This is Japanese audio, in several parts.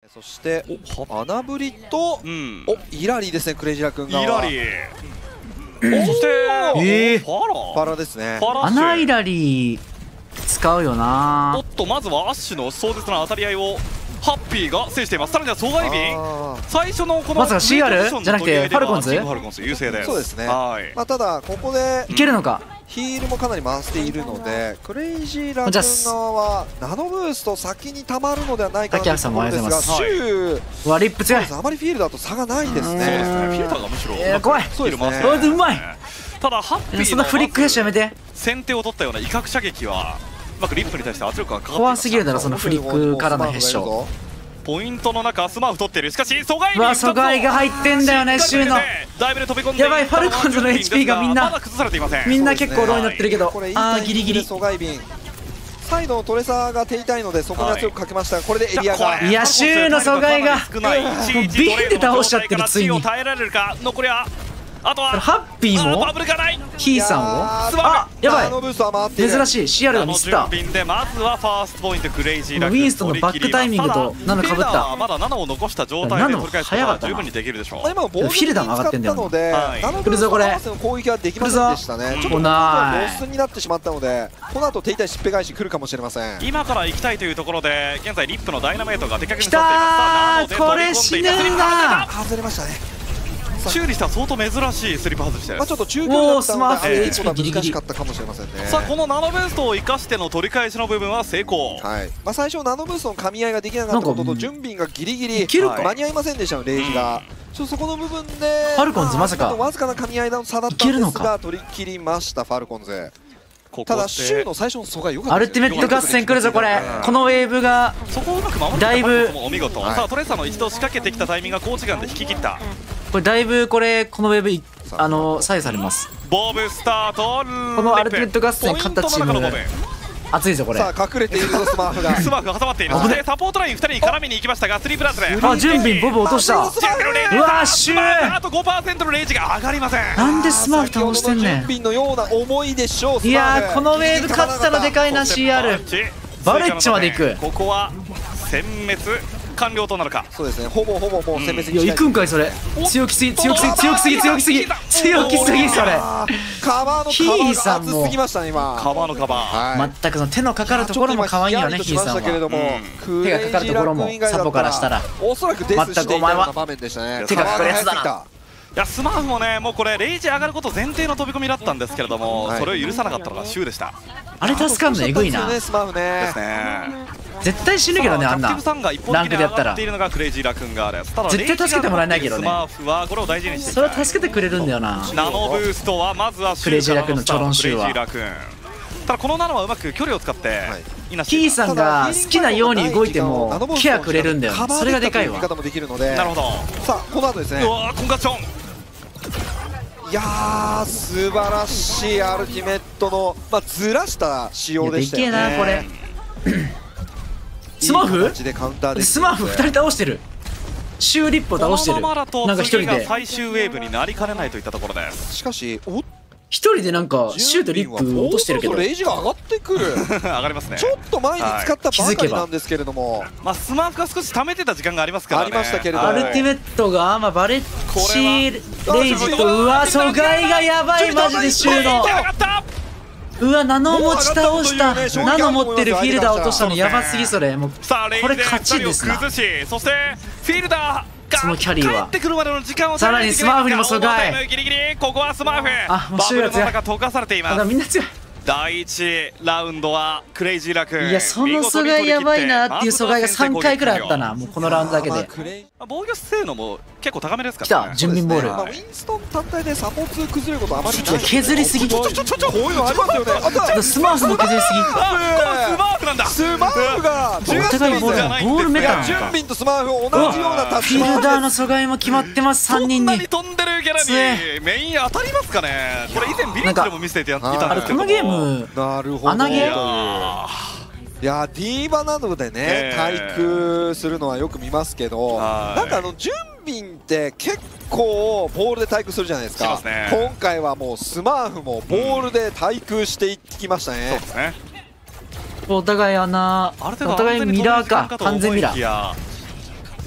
そして穴ぶりと、イラリーですね、クレイジラ君が。 イラリー。そしてファラですね。 穴イラリー使うよな。 おっと、まずはアッシュの壮絶な当たり合いをハッピーが制しています。さらには阻害瓶、最初のこのまさか CR じゃなくてファルコンズ優勢です。 そうですね。ただここでいけるのか。 ヒールもかなり回しているので、クレイジーラ君側はナノブースト先にたまるのではないかなというところですが、シューリップ強い。 あまりフィールダーと差がないですね。 そうですね。フィルターがむしろ怖い。 そうですね。 うまい。 ただハッピーそんなフリックヘッシュやめて。 先手を取ったような威嚇射撃はうまくリップに対して圧力がかかっています。 怖すぎるだろそのフリックからのヘッシュ。 ポイントの中スマーフ取ってる。しかし阻害阻害が入ってんだよね。シューのやばい。ファルコンズの HP がみんな結構ローになってるけど、ギリギリ。 阻害瓶サイドのトレサーが手痛いのでそこに圧力かけましたが、これでエリアが、 いやシューの阻害がビンで倒しちゃってる。ついに耐えられるか。残りはあとはハッピーもキーさんをやばい。珍しい。シアルがミスった。 まずはファーストポイントクレイジーラウィンストンのバックタイミングと7かぶった。 まだ7を残した状態で取り返すことは十分にできるでしょう。 今ボールフィルダーも上がってんだよ。 来るぞこれ。攻撃はできませんでしたね。ちょっとロスになってしまったので、この後手痛いしっぺ返し来るかもしれません。 今から行きたいというところで現在リップのダイナメイトが出かけになっています。 これ死ぬんだ。 外れましたね。 修理したら相当珍しいスリップ外してる。 ちょっと中距離だったので HP が難しかったかもしれませんね。 さあこのナノブーストを生かしての取り返しの部分は成功。 最初ナノブーストの噛み合いができなかったことと準備がギリギリ間に合いませんでしたの、レイジが。そこの部分でファルコンズまさかわずかな噛み合いの差だったんですが取り切りましたファルコンズ。ただシューの最初の阻害良かった。 アルティメット合戦来るぞこれ。このウェーブがだいぶお見事。さあトレッサーの一度仕掛けてきたタイミングが高時間で引き切った。 これだいぶこのウェーブ左右されます。 ボブスタート。 このアルティメット合戦勝ったチーム熱いぞこれ。 さあ隠れているぞスマーフが。 スマーフが挟まっている。そしてサポートライン2人に絡みに行きましたが3プラスで。 準備ボブ落とした。うわシュー。 あと 5% のレイジが上がりません。 なんでスマーフ倒してんねん。 準備のような思いでしょう。 いやこのウェーブ勝ったらでかいな。 CR バレッジまで行く。 ここは殲滅完了となるか。 そうですね。ほぼもう殲滅に近い。 いや行くんかいそれ。強きすぎそれ。ヒーさんもすぎましたね今。 カバーのカバー。全くその手のかかるところも可愛いよね。ヒーさんは手がかかるところもサポからしたらおそらくデスしていたような場面でしたね。 手がかかるやつだな。 いやスマーフもね、もうこれレイジ上がること前提の飛び込みだったんですけれども、それを許さなかったのがシューでした。 あれ助かるのえぐいな。 スマーフね。 ですね。 絶対死ぬけどね、あんなランクでやったら。 絶対助けてもらえないけどね。 スマーフはこれを大事にしてそれは助けてくれるんだよな。 ナノブーストはまずはクレイジーラ君のチョロンシューは。 ただこのナノはうまく距離を使ってヒーさんが好きなように動いてもケアくれるんだよ。それがでかいわ。 なるほど。 さあこの後ですね。 うわコンガッチョン。 いやー素晴らしいアルティメットのずらした仕様でしたよね。 でけえなこれ。スマーフスマーフ2人倒してる。シューリップを倒してる。なんか1人で最終ウェーブになりかねないといったところです。 しかし 1人でなんかシューとリップ落としてるけど、 レイジが上がってくる。 上がりますね。 ちょっと前に使ったばかりなんですけれども、 スマーフが少し溜めてた時間がありますからね。 ありましたけれども、 アルティメットがバレッジレイジとうわ阻害がやばい。マジでシューのうわナノ持ち倒した。ナノ持ってるフィールダー落としたのやばすぎ。それもうこれ勝ちですな。 そしてフィールダーそのキャリーはさらにスマーフにも阻害。 ここはスマーフバブルの中溶かされています。 みんな強い。 第1ラウンドはクレイジーラ君。 いやその阻害やばいなっていう阻害が3回くらいあったな。もうこのラウンドだけで防御性能も結構高めですからね。来た準備ボール。 ウィンストン単体でサポーツ崩れることあまりない。 削りすぎ。 こういうのありますよね。 スマーフも削りすぎ。 スマーフなんだ。 スマーフがお互いボールメタンジュンビンとスマーフ同じようなタッチ。 フィルダーの阻害も決まってます。3人に。 そんなに飛んでるキャラにメイン当たりますかね。これ以前ビレッジでも見せていたんですけど。 このゲーム穴ゲー。いやディーバなどでね対空するのはよく見ますけど、なんかジュンビンって結構ボールで対空するじゃないですか。今回はもうスマーフもボールで対空していきましたね。 お互いお互いミラーか。完全ミラー。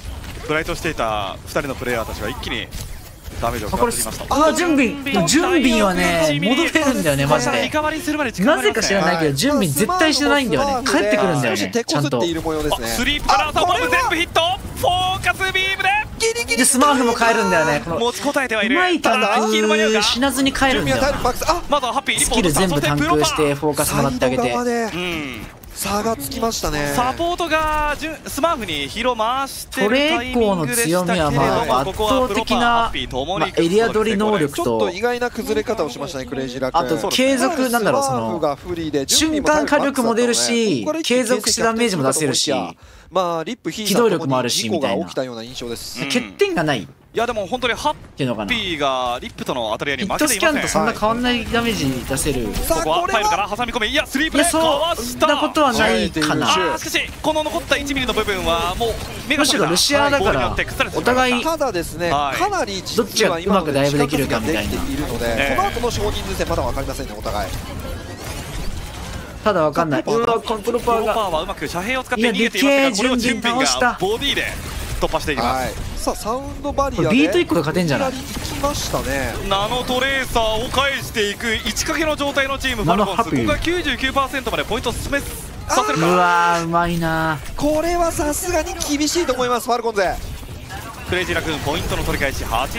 フライトしていた2人のプレイヤーたちが一気にダメージを食これらってきました。 準備はね戻れるんだよねマジで。 リカバリーするまで時間なぜか知らないけど準備絶対してないんだよね。帰ってくるんだよねちゃんと。 スリープからボム全部ヒット。フォーカスビームでスマーフも帰るんだよね。この持ちこたえてはいる。 うまいタンク死なずに帰るんだよな。 まずはハッピースキル全部タンクしてフォーカスもらってあげて。 差がつきましたね。 サポートがスマーフにヒーロー回してるトレエコーの強みはまあ圧倒的なエリア取り能力ちょっと意外な崩れ方をしましたねクレイジーラック。 あと継続なんだろうその瞬間火力も出るし継続してダメージも出せるし機動力もあるしみたいな。欠点がない。 いやでも本当にハッピーがリップとの当たり合いに負けていません。 ヒットスキャンとそんな変わんないダメージ出せる。 ここはファイルから挟み込み、いやスリープでかわした。 そんなことはないかな。 しかしこの残った1ミリの部分はもう目がむしろルシアだからお互いただですねかなりどっちがうまくダイブできるかみたいな。 この後の少人数戦まだ分かりませんねお互い。 ただ分かんない。うわコントローパーはうまく遮蔽を使って逃げていますが、これを準備がボディで突破していきます。 さあサウンドバリアでビート1個で勝てんじゃない。 行きましたね。 ナノトレーサーを返していく1掛けの状態のチームファルコンス。ここが 99% までポイントを進めさせるか。 うわーうまいな。 これはさすがに厳しいと思いますファルコンズ。 クレイジーラクーンポイントの取り返し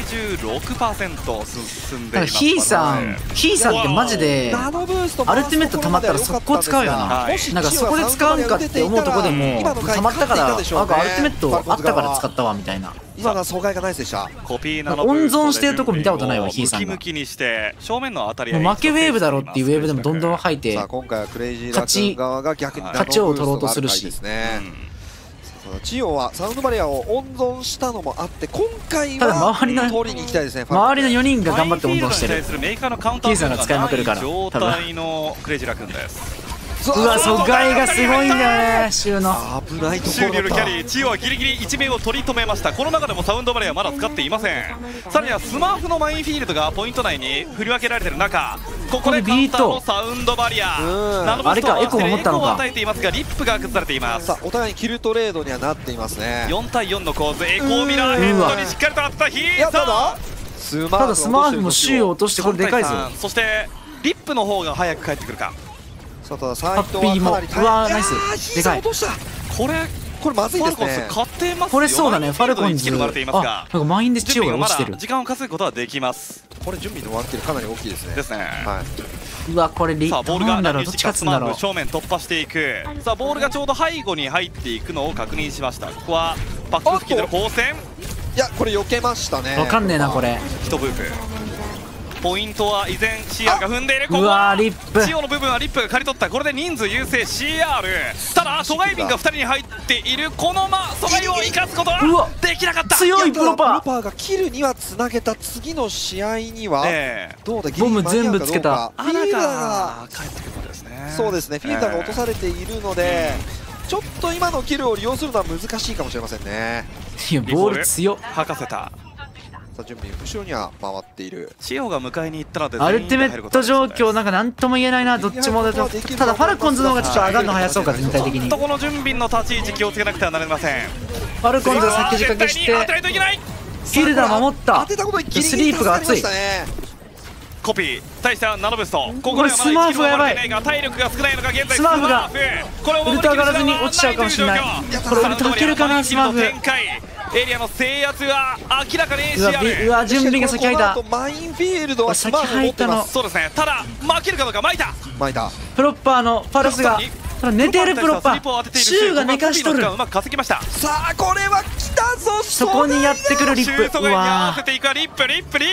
86% 進んでいます。 ヒーさんってマジでアルティメット溜まったら速攻使うよな。なんかそこで使うんかって思うとこでも溜まったからアルティメットあったから使ったわみたいな。 今のは阻害がないでした。 コピーナノ温存してるとこ見たことないわヒーさんが。 ムキムキにして正面の当たり負けウェーブだろっていうウェーブでもどんどん吐いて勝ちを取ろうとするし。 チオはサウンドバリアを温存したのもあって今回は取りに行きたいですね。 周りの4人が頑張って温存してる。 ヒーさんが使いまくるから状態のクレイジーラクーンです。 うわ阻害がすごいんだよねシュウの。 危ないとこシュウによるキャリー、チオはギリギリ1名を取り留めました。この中でもサウンドバリアはまだ使っていません。さらにはスマーフのマインフィールドがポイント内に振り分けられている中、ここでカウンターのサウンドバリア、 あれかエコー持ったのか。 与えていますがリップが崩されています。 さあお互いにキルトレードにはなっていますね。 4対4の構図、エコーミラーヘッドにしっかりと当てたヒーさん。 ただスマーフもシュウを落としてこれでかいぞ。 そしてリップの方が早く帰ってくるか。 ハッピーもうわナイスでかい。 これまずいですね。 これそうだねファルコンズなんか満員でチオが落ちてる。 時間を稼ぐことはできます。 これ準備のワンキルかなり大きいですね。 ですね。 うわこれリボールがどっち勝つんだろう。 正面突破していく。さあボールがちょうど背後に入っていくのを確認しました。ここはバック付近での交戦。 いやこれ避けましたね。 わかんねえなこれ。 一ブープ。ポイントは依然 CR が踏んでいる。ここはリップチオの部分はリップが刈り取った。これで人数優勢 CR。ただ阻害瓶が2人に入っている。この阻害を生かすことはできなかった。 強いプロパーがキルにはつなげた。次の試合にはどうだボム全部つけた。 フィーダーが帰ってくることですね。 そうですねフィーダーが落とされているのでちょっと今のキルを利用するのは難しいかもしれませんね。 いやボール強っ。 吐かせた。 さあ準備後ろには回っている。 チオが迎えに行ったのでアルティメット状況なんか何とも言えないなどっちも。ただファルコンズの方がちょっと上がるの早そうか全体的に。 この準備の立ち位置気をつけなくてはなりません。 ファルコンズが先仕掛けしてフィルダー守った。スリープが熱い。 コピー対してはナノブスト。これスマーフがやばい。 体力が少ないのが現在スマーフがウルト上がらずに落ちちゃうかもしれない。これウルトいけるかなスマーフ。 エリアの制圧は明らかに ACR。 うわ準備が先入った。 マインフィールドはスマーフ持ってます。 そうですね。ただ負けるかどうか。巻いたプロッパーのパルスが寝てる。プロッパーシュウが寝かしとる。 うまく稼ぎました。 さあこれは来たぞ。 そこにやってくるリップ。 シュウ阻害に合わせていく。リップ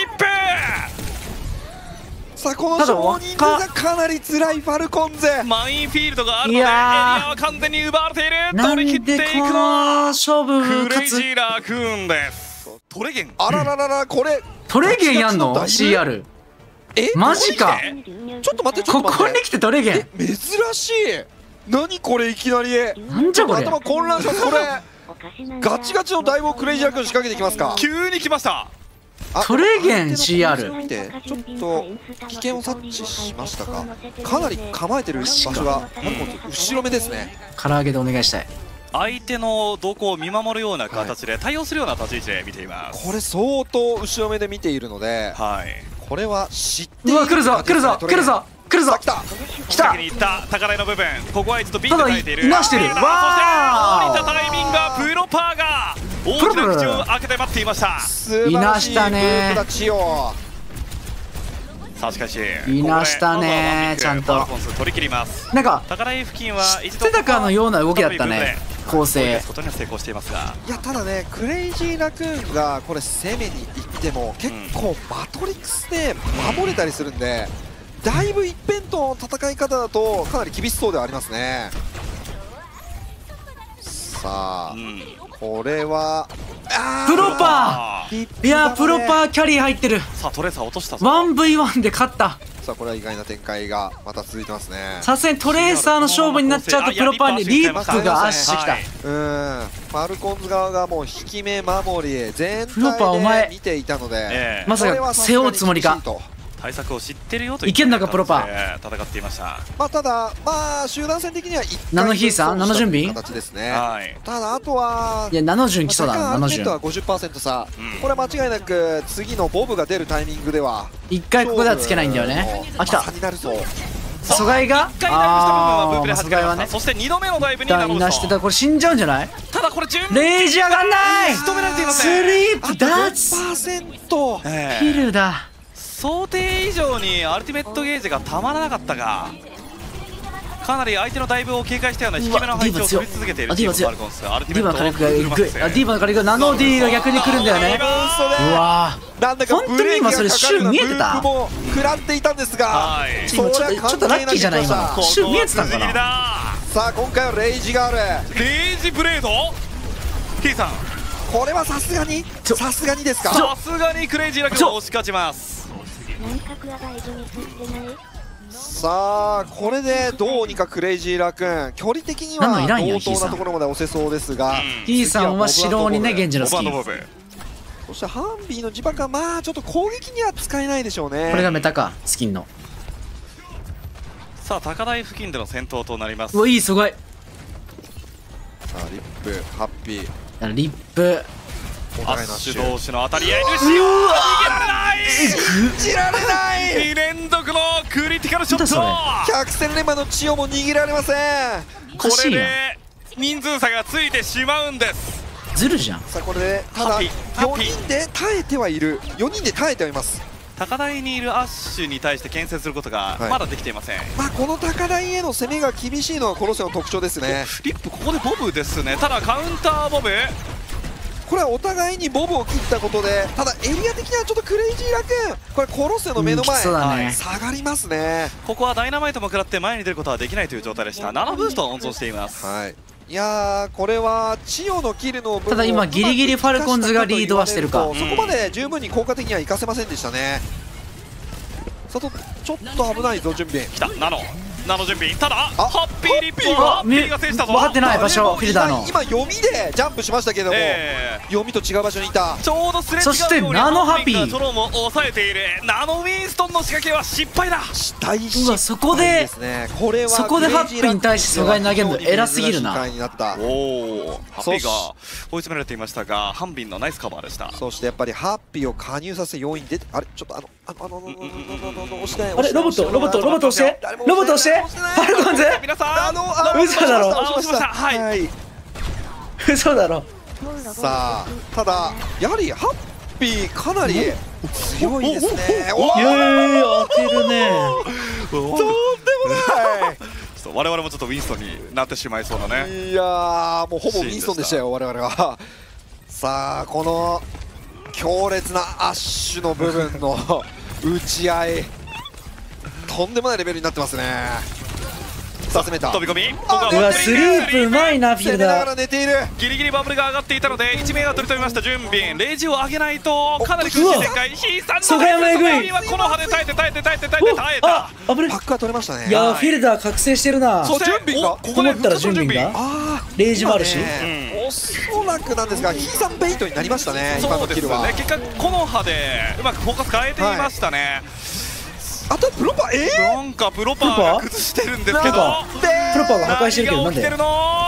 さあこの少人数がかなり辛いファルコンズ。 マインフィールドがあるのでエリアは完全に奪われている。取り切っていくのは勝負クレイジーラクーンです。トレゲン。 あららららこれトレゲンやんの CR。マジか。 ちょっと待ってここに来てトレゲン珍しい。何これいきなり。 なんじゃこれ。 頭混乱します。これガチガチの大棒クレイジーラクーン仕掛けてきますか。 急に来ました。 トレゲン CR 見てちょっと危険を察知しましたか。かなり構えてる場所が後ろ目ですね。 唐揚げでお願いしたい。 相手の動向を見守るような形で対応するような立ち位置で見ています。 これ相当後ろ目で見ているので、 はい、 これは知っている。 うわ来るぞ来るぞ来るぞ来るぞ来た来た。 先に行った高台の部分、ここは一度 B で耐えている。 いなしてる。わあ、そして降りたタイミングはプロパーが大きな口を開けて待っていました。 いなしたね。 さあしかしいなしたね、ちゃんと取り切ります。 なんか高台付近は知ってたかのような動きだったね、構成。 ことには成功していますが、 いやただね、クレイジーラクーンがこれ攻めに行っても結構マトリックスで守れたりするんで、だいぶ一辺倒の戦い方だとかなり厳しそうではありますね。さあ、これはプロパー、いやプロパーキャリー入ってる。 さあトレーサー落としたぞ。 1v1 で勝った。 さあこれは意外な展開がまた続いてますね。 さすがにトレーサーの勝負になっちゃうとプロパーにリップが圧してきた。 ファルコンズ側がもう引き目守り全プロパーお体前で見ていたので、 まさか背負うつもりか。 対策を知ってるよといけんのかプロパー戦っていました。 まあただまあ集団戦的には1 ナノヒーさん、ナノ準備形ですね。 はい、 ただあとはいやナノ準基礎だ。ナノ準は 50% 差、これは間違いなく次のボブが出るタイミングでは一回ここではつけないんだよね。あ、来た。 になるぞ。 阻害が 1回ダイブした部分はブープで弾かれました。 ね、 そして2度目のダイブになるなしてた。これ死んじゃうんじゃない？ ただこれ準備レイジ上がんない。 仕留められていません。 スリープダーツ 10%、 キルだ。 想定以上にアルティメットゲージがたまらなかったが、かなり相手のダイブを警戒したような低めの配置を取り続けているチームファルコンス。アルティメット火力がえぐい。ディーバの火力がナノ D が逆に来るんだよね。うわなんだか本当に今それシュー見えてた？ も食らっていたんですが、 ちょっとラッキーじゃない今の。シュー見えてたんかな。 さあ今回はレイジがある。 レイジブレード T さん、 これはさすがにですか？ さすがにクレイジーラクーンを押し勝ちます。 さあこれでどうにかクレイジーラクーン距離的には同等なところまで押せそうですが、 T さんは白鬼ね、現地のスキン。 そしてハンビーの自爆はまあちょっと攻撃には使えないでしょうね。 これがメタか、スキンの。 さあ高台付近での戦闘となります。 うわいいすごい。 さあリップハッピーリップアッシュ同士の当たり合い。 うわ逃げられない。 信じられない 2連続のクリティカルショット。 百戦錬磨の千代も逃げられません。 これで人数差がついてしまうんです。 ずるじゃん。 さあこれでただ4人で耐えてはいる。4人で耐えてはいます。 高台にいるアッシュに対して牽制することがまだできていません。 まあこの高台への攻めが厳しいのはコロセの特徴ですね。 リップここでボブですね。ただカウンターボブ、 これはお互いにボブを切ったことで、ただエリア的にはちょっとクレイジーラクーンこれコロセの目の前、下がりますね。 ここはダイナマイトも食らって前に出ることはできないという状態でした。7ブーストを温存しています。 はい、いやーこれは千代のキルの部分をただ今ギリギリファルコンズがリードはしてるか。 そこまで十分に効果的には活かせませんでしたね。ちょっと危ないぞ。準備きた。ナノ準備。ただハッピーリップはハッピーが制したぞ。 分かってない場所。フィルダーの今読みでジャンプしましたけども、読みと違う場所にいた。 ちょうどスレッチがナノハッピートローも抑えている。ナノウィンストンの仕掛けは失敗だ。 うわそこでハッピーに対して阻害投げるの偉すぎるな。 おおハッピーが追い詰められていましたが、ハンビンのナイスカバーでした。 そしてやっぱりハッピーを加入させ要因で、あれちょっと押してない。 あれロボット押してファルコンズ皆さん嘘だろ。 はい、 嘘だろ。 さあただやはりハッピーかなり強いですね。 いや当てるね。 とんでもない我々もちょっとウィンストンになってしまいそうだね。 いやーもうほぼウィンストンでしたよ我々は。さあこの強烈なアッシュの部分の打ち合いとんでもないレベルになってますね。さあ攻めた飛び込み。 うわスリープうまいなフィルダー。 ギリギリバブルが上がっていたので1名が取り留めました。準備レイジを上げないとかなり苦しい展開。ヒーさんの狙いはこの歯で耐えて耐えた。 パックは取れましたね。 いやフィルダー覚醒してるな。 そう準備がここで思ったら準備がレイジもあるし、 おそらくなんですがヒーさんベイトになりましたね。今のキルは結果この歯でうまくフォーカス変えていましたね。 あとプロパなんかプロパーが崩してるんですけど、 プロパーが破壊してるけどなんで。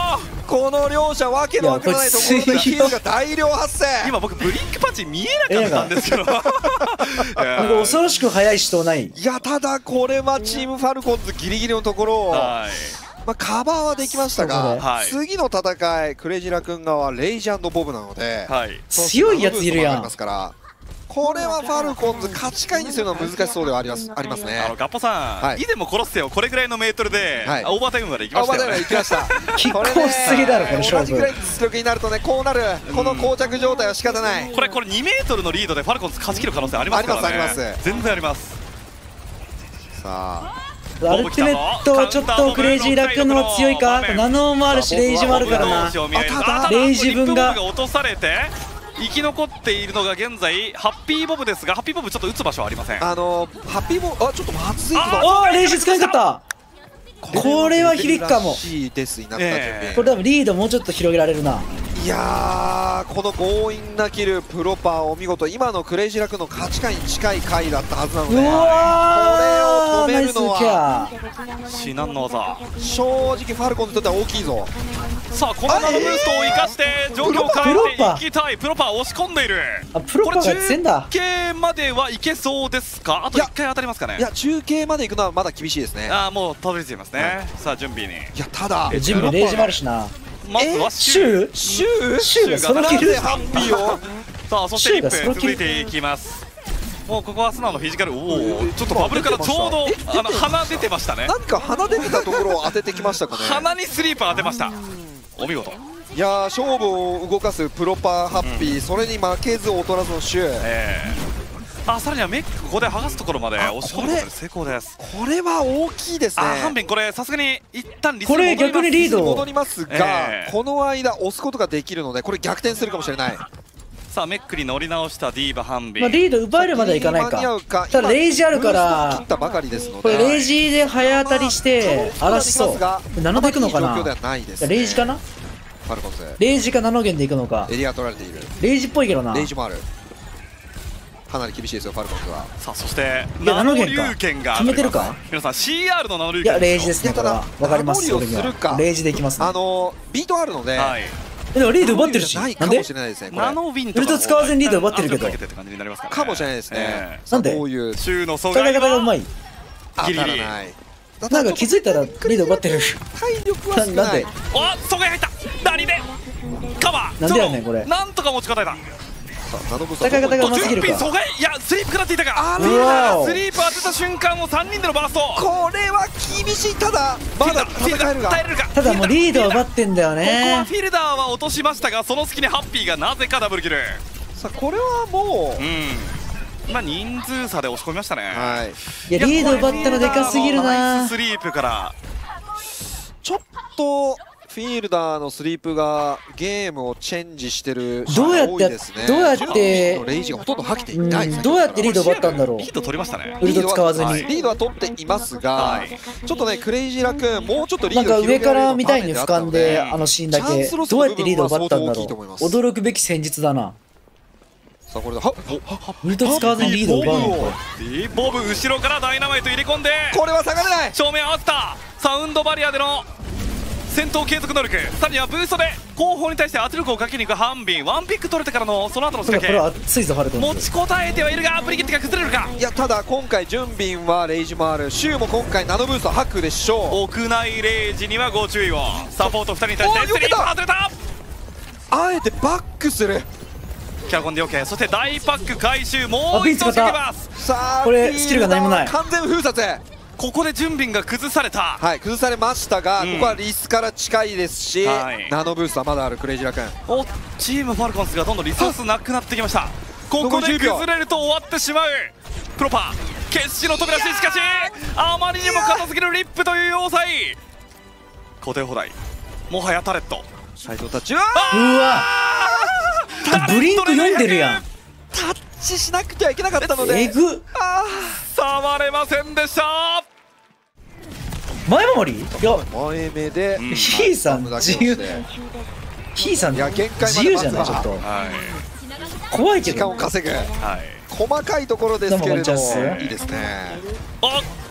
この両者わけのわからないところでキルが大量発生。 今僕ブリンクパンチ見えなかったんですけどなんか恐ろしく速い人ない。 いやただこれはチームファルコンズギリギリのところを、まあ、カバーはできましたが、 はい、 次の戦いクレジラ君側はレイジ&ボブなので、 はい、 強いやついるやん。 これはファルコンズ勝ち回にするのは難しそうではありますね。 ガッポさん、 はい、 以前もコロッセオこれぐらいのメートルで、はい、オーバータイムまで行きましたよね。 拮抗しすぎだろこの勝負。 同じぐらいの実力になるとね、こうなる、この膠着状態は仕方ない。 これ2メートルのリードでファルコンズ勝ち切る可能性ありますからね。 あります全然あります。 さあアルティメットちょっとクレイジーラ君の方が強いか。ナノもあるしレイジもあるからな。レイジ分が落とされて生き残っているのが現在ハッピーボブですが、ハッピーボブちょっと打つ場所はありません。 ハッピーボブちょっとまずい。 レイジ使いかった。これは響くかも。これ多分リードもうちょっと広げられるな。 いやー、この強引なキルプロパーお見事。今のクレイジーラ君の勝ち回に近い回だったはずなので、これを止めるのは至難の技。 正直ファルコンにとっては大きいぞ。 さあこのナノブーストを生かして状況を変えていきたい。プロパー押し込んでいる。 プロパーが強いんだ。 中継まではいけそうですか。あと1回当たりますかね。 いや中継まで行くのはまだ厳しいですね。 もうたどり着いてますね。さあ準備に。 いやただ準備レイジもあるしな。 まずはシューがそのキルハッピーをさあそしてリップ続いていきます。もうここは素直のフィジカル。おおちょっとバブルからちょうど鼻出てましたね。 なんか鼻出てたところを当ててきましたかね。 鼻にスリーパー当てました。お見事。 いや勝負を動かすプロパーハッピー、それに負けず劣らずのシュー。 さらにはメックここで剥がすところまで押し込むことで成功です。 これは大きいですね。 ハンビンこれさすがに一旦リスこれ逆にリード戻りますが、この間押すことができるのでこれ逆転するかもしれない。 さあメックに乗り直したディーバハンビン、 リード奪えるまではいかないか。ただレイジあるからこれレイジで早当たりして荒らしそう。ナノでいくのかな。レイジかな。レイジかナノゲンでいくのか。 エリア取られている。 レイジっぽいけどな。 レイジもある。かなり厳しいですよファルコンズは。 さあそしてナノ龍拳が決めてるか。 皆さん CR のナノ龍拳。 いやレイジですね。これは分かります。レイジでいきますね。 ビートあるので、 でもリード奪ってるし。なんでナノウルト使わずにリード奪ってるけどかもしれないですね。 なんで中の阻害方がうまい。 ギリギリなんか気づいたらリード奪ってる。 体力は少ない。 なんで阻害入った。ダニでカバー。 なんでやねんこれ。 なんとか持ちこたえた。 戦い方がうますぎるか。 阻害。いやスリープ食らっていたか。スリープ当てた瞬間を3人でのバースト。 これは厳しい。ただまだ戦えるが。 ただもうリードを奪ってんだよね。 ここはフィルダーは落としましたが、その隙にハッピーがなぜかダブルキル。 さあこれはもう人数差で押し込みましたね。 いやリード奪ったのでかすぎるな。 スリープからちょっとフィールダーのスリープがゲームをチェンジしてる。 どうやってレイジがほとんど吐きていない。 どうやってリード奪ったんだろう。 リード取りましたね。 ウルト使わずにリードは取っていますが、ちょっとねクレイジーラ君もうちょっとリードなんか上から見たいに俯瞰でシーンだけどうやってリード奪ったんだろう。驚くべき戦術だな。 さあこれでウルト使わずにリード奪うのか。 ボブ後ろからダイナマイト入れ込んで、 これは下がれない。 正面合わせた。サウンドバリアでの戦闘継続能力。さらにはブーストで後方に対して圧力をかけに行くハンビン。ワンピック取れてからのその後の仕掛け。 これは熱いぞファルコンズ。 持ちこたえてはいるがブリギットが崩れるか。 いやただ今回準備はレイジもある。シューも今回ナノブーストハックでしょう。 屋内レイジにはご注意を。サポート2人に対してスリープ外れた。 あえてバックする。 キャラコンで OK。そして大パック回収。もう一度仕掛けます。 さあこれスキルが何もない。 完全封殺。 ここで準備が崩された。 崩されましたが、ここはリスから近いですし、ナノブーストはまだあるクレイジーラ君。 チームファルコンズがどんどんリソースなくなってきました。ここで崩れると終わってしまう。プロパー決死の扉しかしあまりにも片付けるリップという要塞。固定放題。もはやタレット。 斎藤タッチはうわブリンク読んでるやん。 タッチしなくてはいけなかったのでえぐ。 触れませんでした。 前守り。いや前目でヒーさん自由。ヒーさん自由じゃない。ちょっと怖いけど時間を稼ぐ細かいところですけれどもいいですね。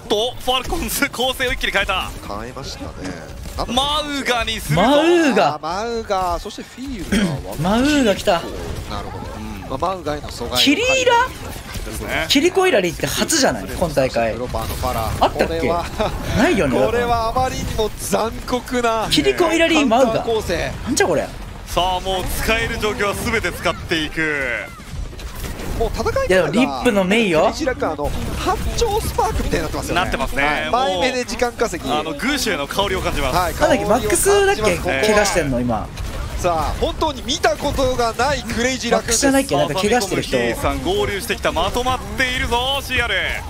とファルコンズ構成を一気に変えた。 変えましたね。 マウガにするぞ。 マウガマウガ、そしてフィールダーはマウガ来た。 なるほど、マウガへの阻害キリイラですね。 キリコイラリって初じゃない？今大会プロパーのファラあったっけ？ないよね。 これはあまりにも残酷なキリコイラリマウガ構成。 なんじゃこれ。 さあもう使える状況は全て使っていく。 もう戦いいやリップのメイよ。 白く八丁スパークみたいになってますよね。 なってますね。 前目で時間稼ぎ。 グーシュへの香りを感じます。 はい、 なんだっけマックスだっけ怪我してんの今。 さあ本当に見たことがないクレイジーラクーンです。 じゃないっけなんか怪我してる人。 ヒーさん合流してきた。まとまっているぞ CR。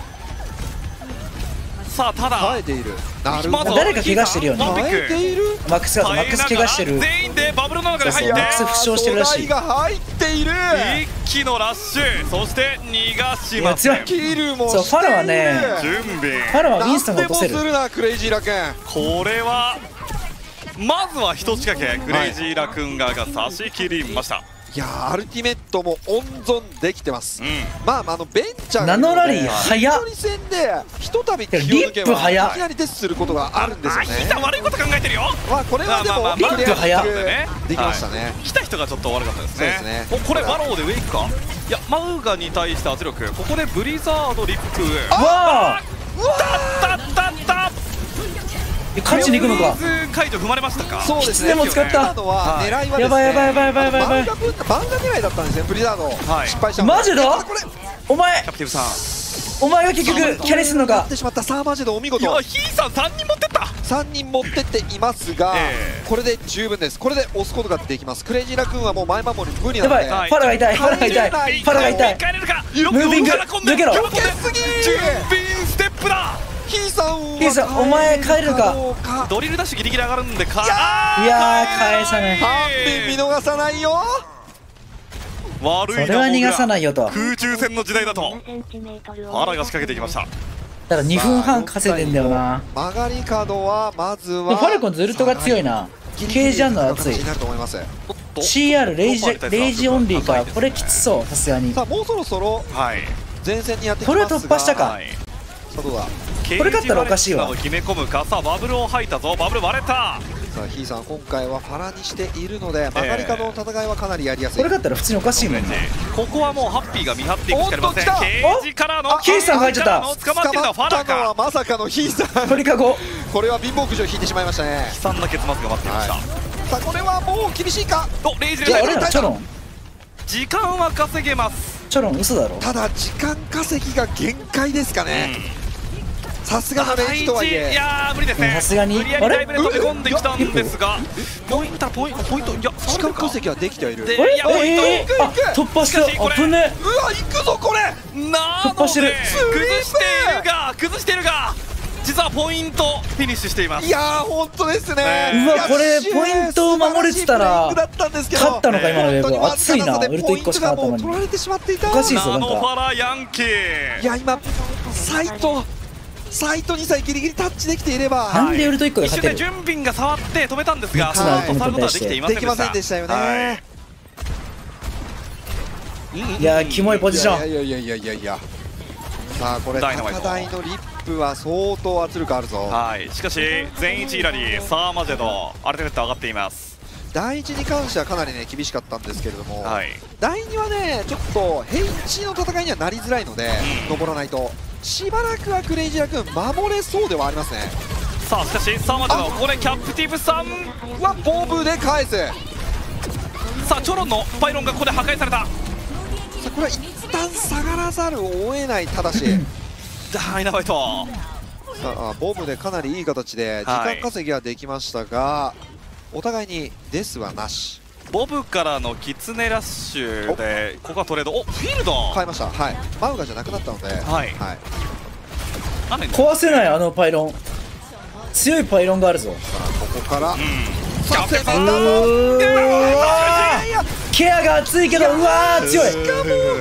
さあただ耐えている。なるほど。 誰か怪我してるよね。 耐えている。 マックスがマックス怪我してる。 全員でバブルの中で入ってマックス負傷してるらしい。 が入っている。 一気のラッシュ、そして逃がします。 強い。 キルもそうファラはね。 準備。 ファラはウィンストンが落とせる。 何でもするなクレイジーラクーン。 これはまずは一仕掛け、クレイジーラクーン側が差し切りました。 いやアルティメットも温存できてます、まあベンチャーナノラリー早っ。 戦でひとたび気を抜けばいきなりデスすることがあるんですよね。 ヒタ悪いこと考えてるよ。 まあこれはでもリップ早っできましたね。 来た人がちょっと悪かったですね。 そうですね。 これバローで上行くか。いやマウガに対して圧力。ここでブリザードリップ。 わあたったった勝ちに行くのか。 解除踏まれましたか。 そうですね。 も使った。 狙いはですね。 やばいやばいやばいやばいやばいやばい。 バンガ狙いだったんですね。ブリザード失敗した。 マジだ。お前キャプテンさん。 お前が結局キャリすんのか。 ってしまった。さあマジでお見事。 いやヒーさん3人持ってった。 3人持ってっていますが、これで十分です。これで押すことができます。クレイジーラクーンはもう前守り無理なので。 やばい。ファラが痛い。ファラが痛い。ファラが痛い。ムービング抜けろ。 準備ステップだ。 ヒーさんお前帰るか。 ドリルダッシュギリギリ上がるんでか。 いやー返さない。 半分見逃さないよ。 悪いな。 それは逃がさないよと。 空中戦の時代だとファラが仕掛けていきました。 だから2分半稼いでんだよな。 曲がり角はまずはファルコンズウルトが強いな。ケージャンの熱い。CR レイジオンリーか。これきつそう。さすがに。 さあもうそろそろ前線にやってきますが。 これは突破したか。 さあどうだ。 これ勝ったらおかしいわ。 決め込むか。さあバブルを吐いたぞ。バブル割れた。 さあヒーさん今回はファラにしているので曲がり角の戦いはかなりやりやすい。 これ勝ったら普通におかしいもんね。 ここはもうハッピーが見張っていくしかありません。ケージからのヒーさんが入っちゃった。 捕まってるのはファラ捕まったのはか。 まさかのヒーさん。 鳥かご。 これは貧乏くじを引いてしまいましたね。 悲惨な結末が待っていました。 さあこれはもう厳しいか。 レイジいやあれだチョロン。 時間は稼げます。 チョロン嘘だろ。 ただ時間稼ぎが限界ですかね。さすがのレンジとはいえ。 いや無理ですね。 さすがに無理やりダイブで飛び込んできたんですが、ポイントいや時間稼ぎはできてはいる。 いやポイント突破した。危ね。 うわ行くぞこれ。 突破してる。 崩しているが実はポイントフィニッシュしています。 いやー本当ですね。 うわこれポイントを守れてたら勝ったのか今のウェーブ。熱いな。ウルト1個しかあったのに。 取られてしまっていた。 おかしいぞなんか。 ナノファラヤンキー。 いや今サイトにさえギリギリタッチできていれば。 なんでウルト1個で勝てる。 一瞬で準備が触って止めたんですが、その後触ることはできていませんでした。 できませんでしたよね。 いやキモいポジション。 いやさあこれ高台のリップは相当圧力あるぞ。 しかし全一イラリーサーマジェドアルティメット上がっています。 第1に関してはかなりね厳しかったんですけれども、第2はねちょっと平地の戦いにはなりづらいので、登らないとしばらくはクレイジーラクーン守れそうではありますね。 さあしかしサーマジェドここでキャプティブさんはボブで返す。 さあチョロンのパイロンがここで破壊された。 さあこれは一旦下がらざるを得ない。ただしダイナマイトさあボブでかなりいい形で時間稼ぎはできましたが、お互いにデスはなし。 ボブからのキツネラッシュでここはトレード。フィールド変えました。マウガじゃなくなったので壊せないあのパイロン。強いパイロンがあるぞ。 さあここからケアが熱いけどうわー強い。 しかも迎え撃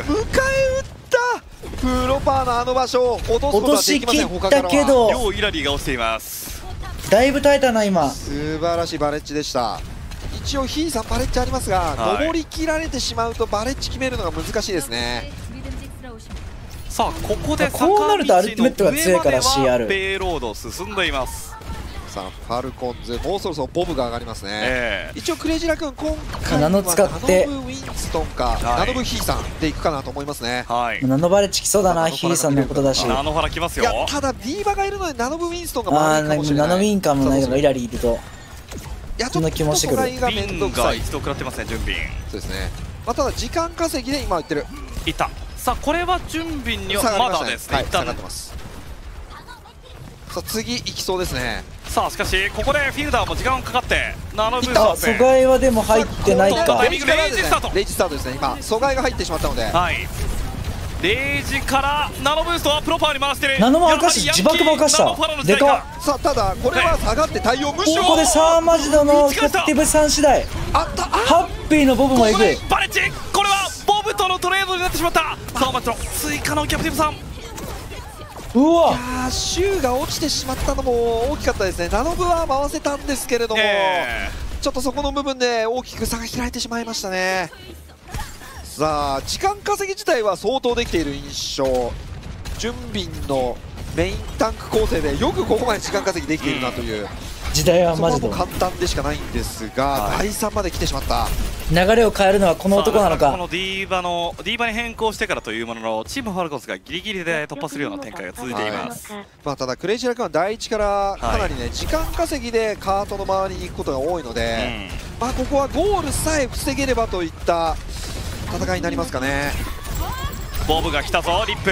ったプロパーのあの場所を落とすことはできません。 落としきったけど両イラリーが落ちています。 だいぶ耐えたな今。 素晴らしいバレッジでした。一応ヒーさんバレッジありますが、登りきられてしまうとバレッジ決めるのが難しいですね。 さあここでこうなるとアルティメットが強いから CR ペイロード進んでいます。 さあファルコンズもうそろそろボブが上がりますね、一応クレイジラ君今回はナノ使ってナノブウィンストンか、ナノブヒーさんでいくかなと思いますね。 ナノバレッジ来そうだな、ヒーさんのことだし。 ナノハラ来ますよ。 いやただディーバがいるのでナノブウィンストンがああ、 回るかもしれない。 ナノウィンカーもないけどイラリーいるといやちょっと疎外が面倒くさい。 一度食らってますね準備。 そうですね。まあただ時間稼ぎで今言ってる。 いった。さあこれは準備にはまだですね。一旦下がってます。さあ次行きそうですね。 さあしかしここでフィルダーも時間かかってナノブーストアップ。 阻害はでも入ってないか。 レイジスタート。 レイジスタートですね。今阻害が入ってしまったので。 はい。レイジからナノブーストはプロパーに回してる。 ナノも明かし自爆も明かした。でかっ。さあただこれは下がって対応無視。 ここでサーマジドのキャプティブさん次第。 あった。 ハッピーのボブもエグい。 バレッジこれはボブとのトレードになってしまった。サーマジド追加のキャプティブさん。 うわ、 いやーシューが落ちてしまったのも大きかったですね。ナノブは回せたんですけれども、ちょっとそこの部分で大きく差が開いてしまいましたね。さあ時間稼ぎ自体は相当できている印象。準備のメインタンク構成でよくここまで時間稼ぎできているなという、 時代はマジで簡単でしかないんですが、第3まで来てしまった。 流れを変えるのはこの男なのか。 このディーバに変更してからというもののチームファルコンズがギリギリで突破するような展開が続いています。 まあただクレイジーラ君は第1からかなりね、時間稼ぎでカートの周りに行くことが多いので、まあここはゴールさえ防げればといった戦いになりますかね。 ボブが来たぞ。リップ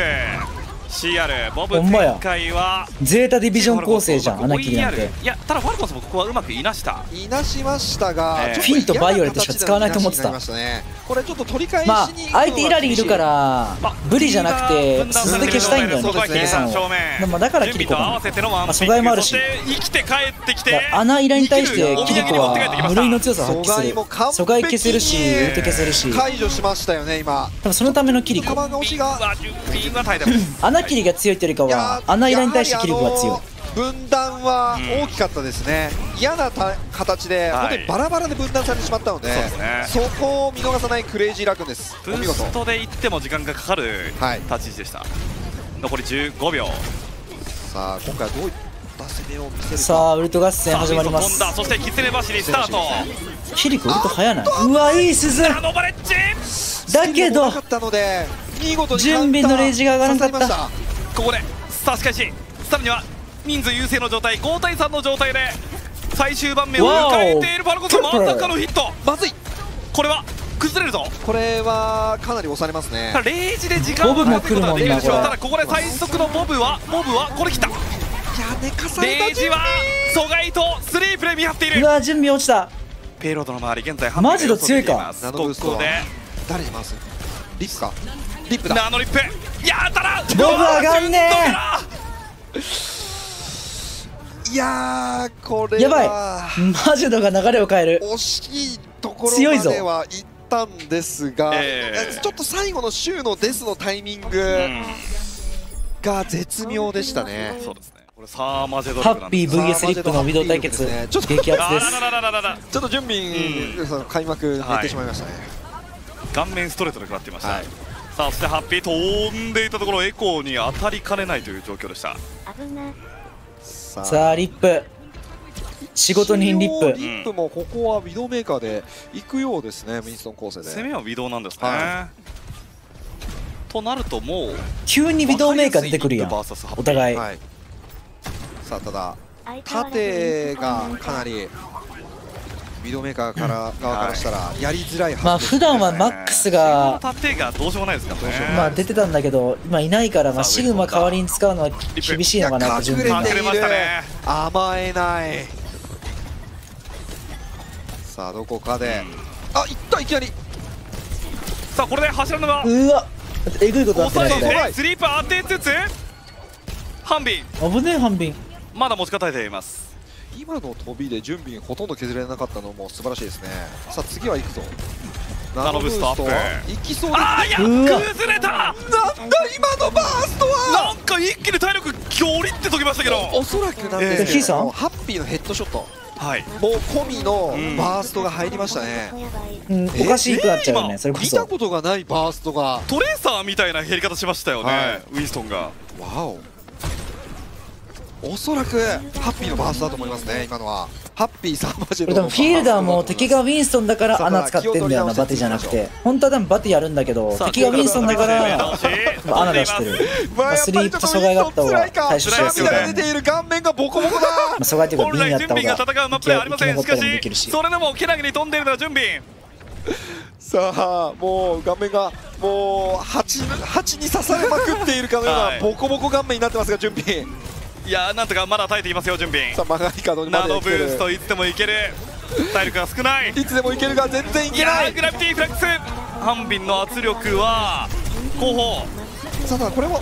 CR ボブ展開はゼータディビジョン構成じゃん、アナキリなんて。 いやただファルコンズもここはうまくいなしましたが、 フィンとバイオレットしか使わないと思ってた。 これちょっと取り返しに相手イラリーいるからブリじゃなくて鈴で消したいんだよね、キリさんを。だからキリコかな。阻害もあるし、 生きて帰ってきてアナイラに対してキリコは無類の強さを発揮する。阻害消せるしウルト消せるし、 解除しましたよね今。 多分そのためのキリコ。アナキリが強いというよりかはアナイラに対してキリコが強い。 分断は大きかったですね。嫌な形で本当にバラバラで分断されてしまったので、そこを見逃さないクレイジーラ君です。 ブーストでいっても時間がかかる立ち位置でした。残り15秒。 さあ今回はどういった攻めを見せるか。 さあウルト合戦始まります。 そしてキツネ走りスタート。 キリコウルト早ない？うわいい鈴。 ナノバレッジだけど準備のレイジが上がらなかった。 ここでさあしかしさらには人数優勢の状態、5対3の状態で最終盤面を迎えているファルコンズ。まさかのヒット。 まずい。 これは崩れるぞ。 これはかなり押されますね。 レイジで時間をボブも来るもんな。 ただここで最速のボブはこれ来た。レイジは阻害とスリープで見張っている。 うわ準備落ちた。 ペイロードの周り現在マジで強いか。 ナノブーストは誰に回す？リップか。リップだ。 ナノリップ。やったらボブ上がんねー。いやーこれはやばい。マジドが流れを変える。 惜しいところまでは行ったんですが、ちょっと最後のシューのデスのタイミングが絶妙でしたね。 そうですね。これサーマジェドハッピー VS リップのビデオ対決、激アツです。 ちょっと準備、開幕寝てしまいましたね。 顔面ストレートで食らっていました。さあそしてハッピー飛んでいたところエコーに当たりかねないという状況でした。 さあリップ仕事人リップ。 リップもここはウィドウメーカーで行くようですね。ウィンストン構成で攻めはウィドウなんですね。となるともう急にウィドウメーカー出てくるやんお互い。 さあただ縦がかなりウィドウメーカー側からしたらやりづらいはず。 まあ普段はマックスが縦がどうしようもないですからね。 まあ出てたんだけど今いないから、まあシグマ代わりに使うのは厳しいのかな。 隠れている。甘えない。さあどこかであいったいきなり。 さあこれで柱のがうわえぐいことなってないんだよ。 スリープ当てつつハンビン危ねえ。ハンビンまだ持ち方えています。 今の飛びで準備ほとんど削れなかったのも素晴らしいですね。さあ次は行くぞ。 ナノブーストアップ行きそうです。 あーいや崩れた。なんだ今のバーストは。 なんか一気に体力ギョリって解きましたけど、 おそらくなんですけどハッピーのヘッドショットもう込みのバーストが入りましたね。 おかしくなっちゃうよね、それこ見たそ。 ことがないバーストが。 トレーサーみたいな減り方しましたよね、ウィンストンが。 わお、おそらくハッピーのバーストだと思いますね、今のは。ハッピーサーマジェこれ多分フィールダーも敵がウィンストンだから穴使ってんだよな、バテじゃなくて。本当は多分バテやるんだけど、敵がウィンストンだから穴出してる。スリープと阻害があった方が対処しやすいからね。 出ている顔面がボコボコだ。 阻害っていうか本来準ビンやった備が戦うマップではありません。しかできるし。 しそれでもけなげに飛んでいるのは準備。 さあもう顔面がもう蜂に刺されまくっているかのようなボコボコ顔面になってますが、準備。 いやー、なんとかまだ耐えていますよ、準備。 さあ曲がり角にまナノブで来てる。 ーストいつでもいける。体力が少ない。 いつでもいけるが全然いけない。 グラビティフラックス。ハンビンの圧力は後方。 さあただこれも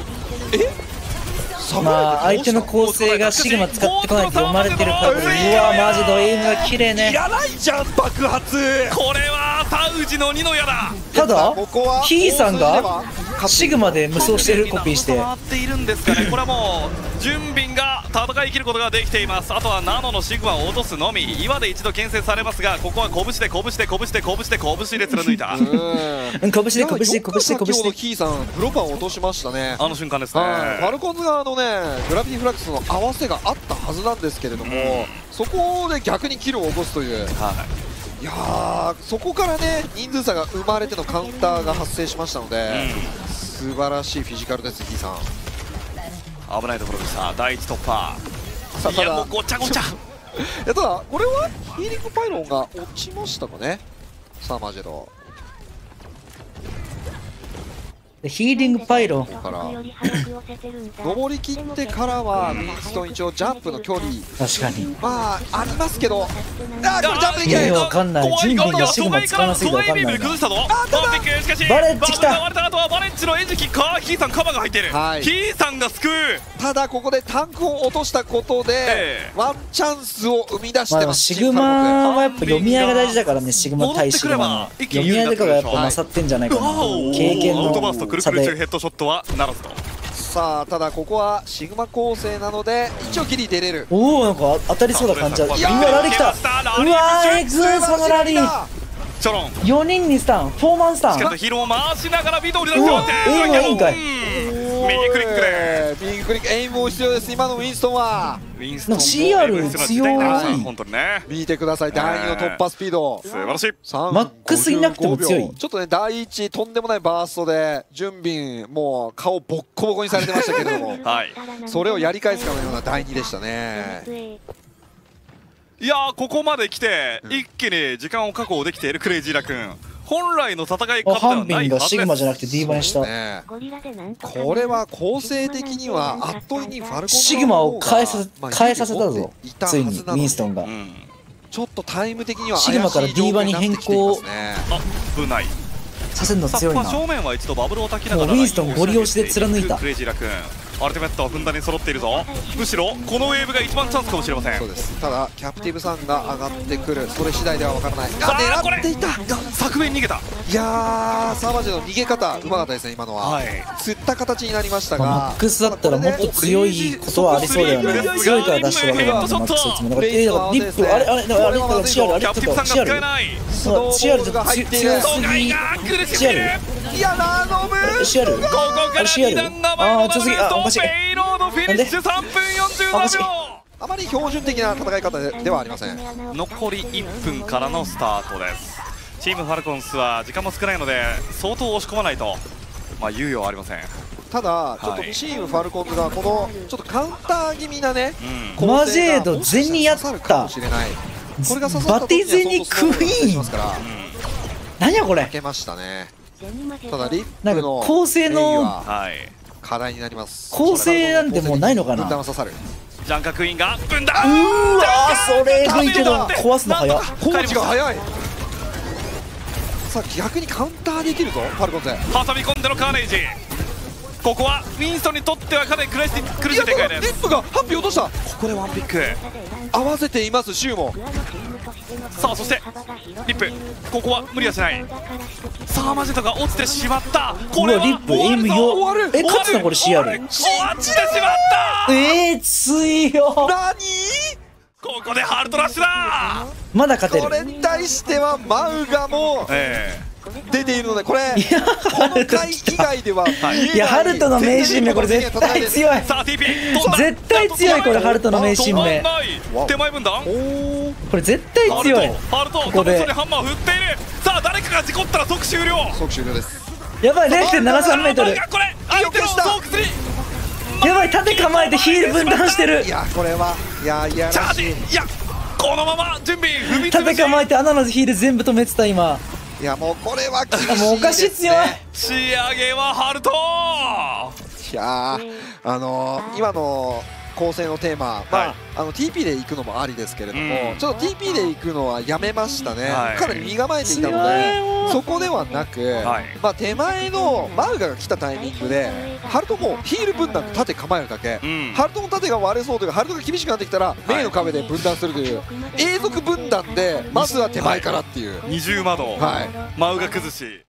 まあ相手の構成がシグマ使ってこないと読まれてるから。うわマジドエイムが綺麗ね。 いらないじゃん爆発。 これはサウジの二の矢だ。 ただここはヒーさんがシグマで無双してる、コピーして回っているんですかね。これはもう準備が戦い切ることができています。あとはナノのシグマを落とすのみ。岩で一度牽制されますが、ここは拳で貫抜いた。 拳で先ほどヒーさんプロパンを落としましたね。 あの瞬間ですね。 ファルコンズ側のねグラビティフラックスの合わせがあったはずなんですけれども、そこで逆にキルを起こすという。いやー、そこからね人数差が生まれてのカウンターが発生しましたので、素晴らしいフィジカルです、ヒーさん。 危ないところでした。第一突破。 さあいやもうごちゃごちゃ。 ただこれはヒーリングパイロンが落ちましたかね。さあマジェドヒーリングパイロンから登り切ってからはウィンストン一応ジャンプの距離確かにまあありますけど、これジャンプできない。 わかんない。準備がシグマ使わなすぎてわかんないな。 バレッジ来た。あとはバレッジの餌食か。ヒーさんカバーが入っている。ヒーさんが救う。 ただここでタンクを落としたことでワンチャンスを生み出してます。 シグマはやっぱ読み合いが大事だからね。シグマ対シグマの読み合いとかがやっぱ勝ってんじゃないかな。経験のくるくる中ヘッドショットはならずと。 さあただここはシグマ構成なので一応ギリ出れる。 おおなんか当たりそうな感じだ。うわラリ来た。うわエグーそのラリー。 チョロン 4人にスタン4マンスタン。 しっかりとヒーローを回しながらビートを売り出してもってエイムはいいんかい。 右クリックで右クリックエイムも必要です。今のウィンストンはウィンストン CR 強い。 本当にね。 見てください第2の突破スピード素晴らしい。 マックスいなくても強い。 ちょっとね第1とんでもないバーストで準備もう顔ボッコボコにされてましたけれどもそれをやり返すかのような第2でしたね。 いやーここまで来て一気に時間を確保できているクレイジーラ君。本来の戦い方ではないはずです。 ハンビンがシグマじゃなくてディーバにした。 これは構成的には圧倒にファルコンシグマを変えさせたぞ。ついにウィンストンが。 ちょっとタイム的にはシグマからディーバに変更危ない。 させるの強いな。 正面は一度バブルを焚きながらウィンストンゴリ押しで貫いた。 クレイジーラ君アルティメットはふんだんに揃っているぞ。むしろこのウェーブが一番チャンスかもしれません。 そうです。ただキャプティブさんが上がってくるそれ次第では分からない。 狙っていた。昨面逃げた。 いやーサーバージの逃げ方うまかったですね今のは。釣った形になりましたがマックスだったらもっと強いことはありそうだよね。強いから出してるわけだからマックスいつもだからリップあれシアルあれちょっとシアルシアルちょっと強すぎ。シアルいやラノブシアルシアルああ強すぎ。あおかしい。 ペイロードフィニッシュ3分47秒。 あまり標準的な戦い方ではありません。 残り1分からのスタートです。チームファルコンスは時間も少ないので相当押し込まないと猶予はありません。 ただちょっとチームファルコンズがこのちょっとカウンター気味なねマジェードゼニやった。バティゼニクイーン何やこれ。 けましたね。ただリッなんかプの構成の課題になります。 構成なんてもうないのかな。 分断を刺さる。 ジャンカクイーンが分断。 うわそれエグいけど壊すの早っ。 コーチが早い。さあ逆にカウンターできるぞファルコンズ。 挟み込んでのカーネージ。ここはウィンストンにとってはかなり苦しい展開です。 リップがハッピー落とした。 ここでワンピック合わせていますシュウも。 さあそしてリップここは無理はしない。さあマジェットが落ちてしまった。これはリップエイムよ。勝つのこれ CR。 終わってしまった。 強。 何ここでハルトラッシュだ。 まだ勝てる。 これに対してはマウガも出ているので、これこの回以外では見えない。 いやハルトの名シン目これ絶対強い。 さあ TP 飛んだ。 絶対強いこれハルトの名シン目。 手前分断。 これ絶対強い。 ハルトここでハンマーを振っている。さあ誰かが事故ったら即終了。 即終了です。 やばい 0.73m。 これ相手のソークスにやばい縦構えてヒール分断してる。 いやこれはいやいやらしい。 いやこのまま準備踏み潰し。 縦構えて穴のヒール全部止めてた今。 いやもうこれは厳しいですね。 もうおかしい強い。 仕上げはハルト。 いや今の構成のテーマ、TP で行くのもありですけれども、ちょっと TP で行くのはやめましたね。かなり身構えていたので、そこではなく、手前のマウガが来たタイミングでハルトもヒール分断で縦構えるだけ、ハルトの縦が割れそうというかハルトが厳しくなってきたらメイの壁で分断するという永続分断でまずは手前からっていう二重窓、マウガ崩し。